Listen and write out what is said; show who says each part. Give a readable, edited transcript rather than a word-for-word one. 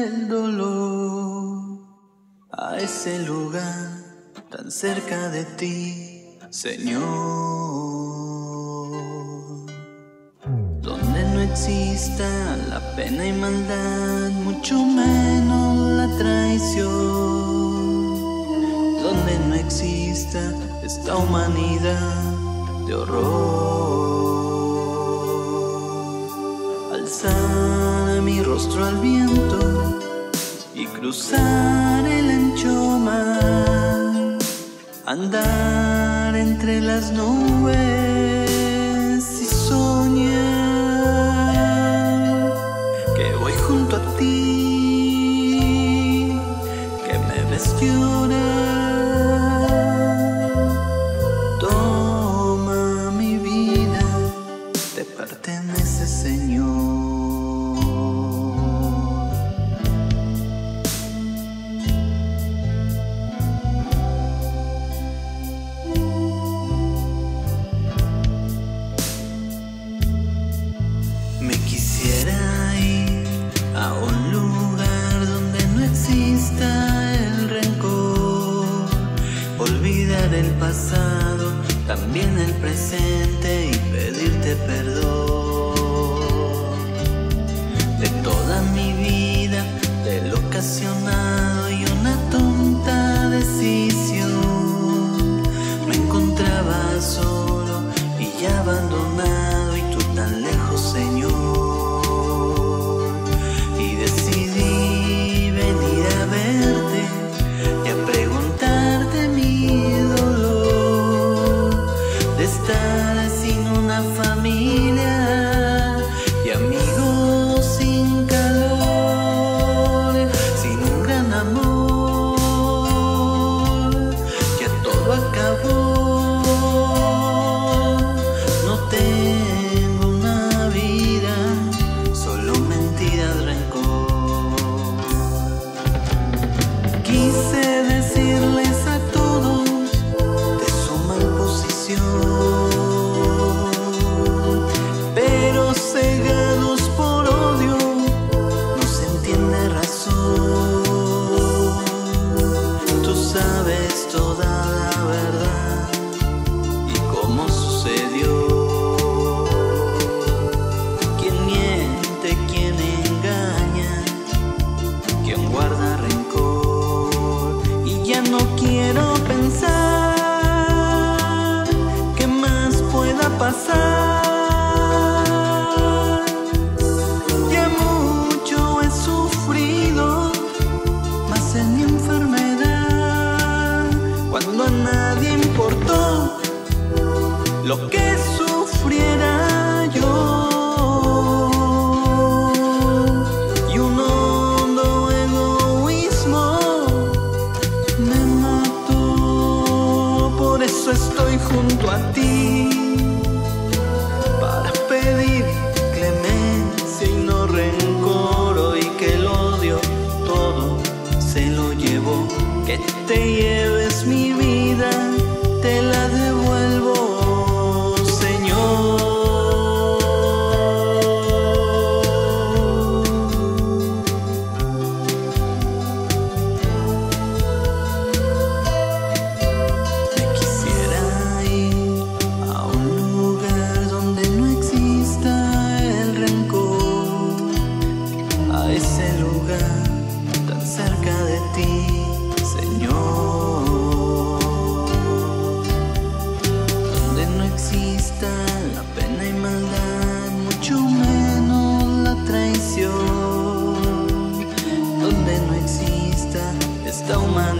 Speaker 1: el dolor, a ese lugar tan cerca de ti, Señor, donde no exista la pena y maldad, mucho menos la traición, donde no exista esta humanidad de horror. Alzar mi rostro al viento y cruzar el ancho mar, andar entre las nubes y soñar que voy junto a ti, que me ves llorar. Toma mi vida, te pertenece, Señor. Me quisiera ir a un lugar donde no exista el rencor, olvidar el pasado, también el presente y pedirte perdón de toda mi vida, de lo ocasionado y una tonta decisión. Me encontraba solo y ya abandonado y tú tan lejos, Señor, y decidí venir a verte y a preguntarte mi dolor de estar sin una familia y amigos sin calor, sin un gran amor, ya todo acabó. No tengo una vida, solo mentiras, rencor. Quise decirles a todos de su mal posición, pero cegados por odio no se entiende razón. Tú sabes toda la verdad y cómo sucedió. Quién miente, quién engaña, quién guarda rencor. Y ya no quiero pensar qué más pueda pasar. Ya mucho he sufrido, más en mi enfermedad, cuando a nadie importó lo que sufriera yo. Y un hondo egoísmo me mató. Por eso estoy junto a ti, para pedir clemencia y no rencor. Y que el odio todo se lo llevó. Que te lleves mi vida, te la devuelvo, Señor. Me quisiera ir a un lugar donde no exista el rencor, a ese lugar tan cerca de ti, Señor, donde no exista la pena y maldad, mucho menos la traición, donde no exista esta humanidad